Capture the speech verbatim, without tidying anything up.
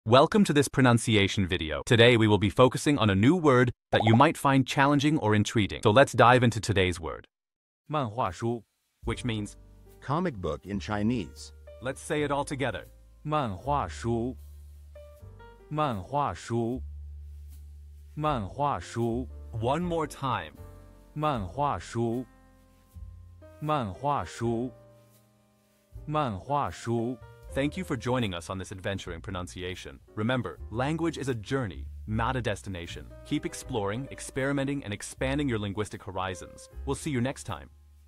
Welcome to this pronunciation video. Today we will be focusing on a new word that you might find challenging or intriguing. So let's dive into today's word. 漫画书 Which means, comic book in Chinese. let's say it all together. 漫画书漫画书漫画书 One more time. 漫画书漫画书漫画书 Thank you for joining us on this adventure in pronunciation. Remember, language is a journey, not a destination. Keep exploring, experimenting, and expanding your linguistic horizons. We'll see you next time.